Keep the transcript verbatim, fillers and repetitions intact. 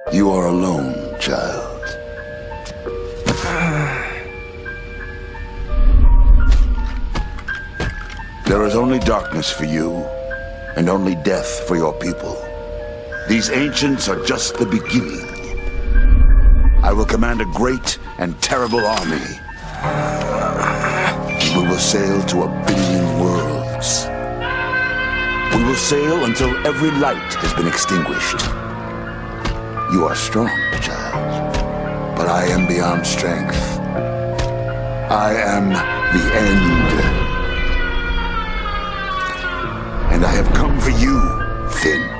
You are alone, child. There is only darkness for you, and only death for your people. These ancients are just the beginning. I will command a great and terrible army. We will sail to a billion worlds. We will sail until every light has been extinguished. You are strong, child, but I am beyond strength. I am the end. And I have come for you, Finn.